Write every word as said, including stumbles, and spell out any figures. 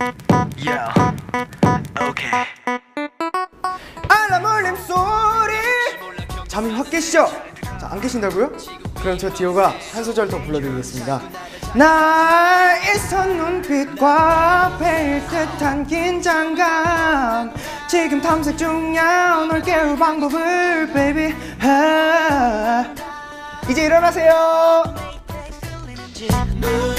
Yeah. Okay. 알람 울림 소리. 잠이 확 깨시죠? 자, 안 깨신다고요? 그럼 저 디오가 한 소절 더 불러드리겠습니다. 나의 선 눈빛과 배일 듯한 긴장감, 지금 탐색 중이야 널 깨울 방법을 baby. 아, 이제 일어나세요.